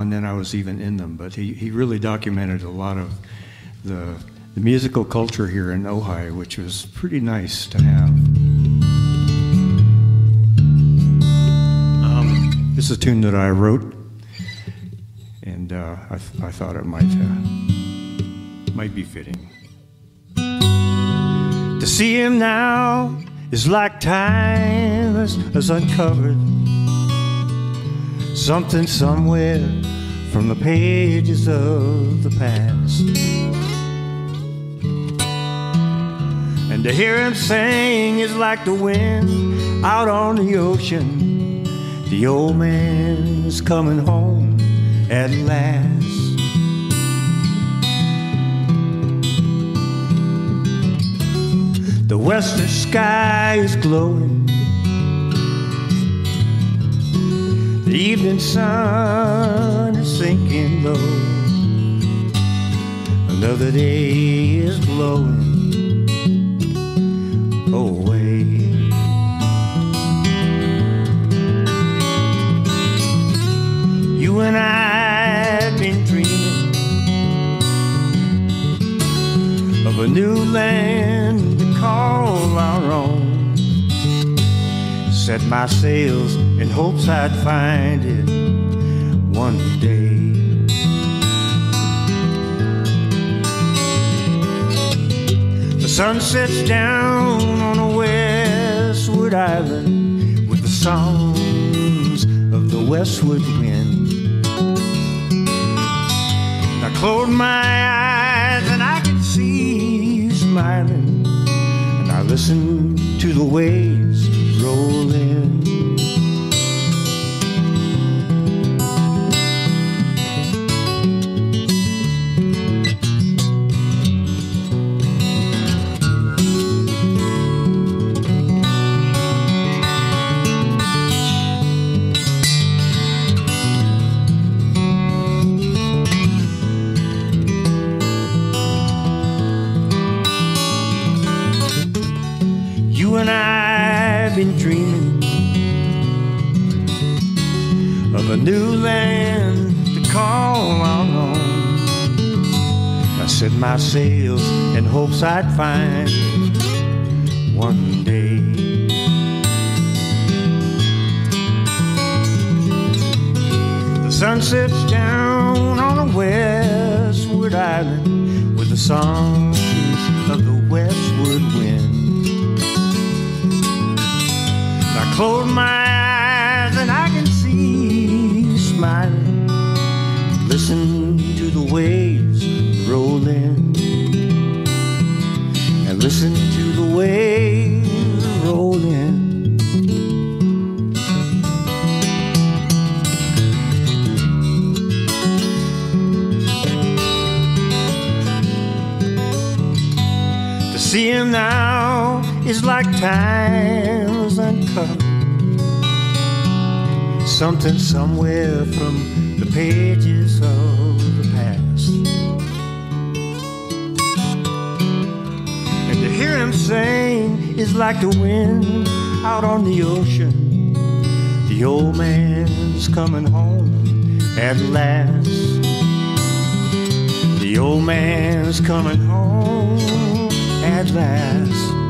And then I was even in them, but he really documented a lot of the musical culture here in Ojai, which was pretty nice to have. This is a tune that I wrote, and I thought it might be fitting. To see him now is like time has uncovered something somewhere from the pages of the past. And to hear him sing is like the wind out on the ocean. The old man is coming home at last. The western sky is glowing. The evening sun is sinking low. Another day is blowing away. You and I have been dreaming of a new land to call our own. Set my sails in hopes I'd find it one day. The sun sets down on a westward island with the songs of the westward wind. I close my eyes and I can see you smiling, and I listen to the waves roll in. You and I've been dreaming of a new land to call our own. I set my sails in hopes I'd find it one day. The sun sets down on a westward island with the songs of the westward wind. I close my eyes and I can see you smiling. Listen to the waves roll in, and listen to the waves roll in. To see him now is like time's uncovered something somewhere from the pages of the past. And to hear him sing is like the wind out on the ocean. The old man's coming home at last. The old man's coming home at last.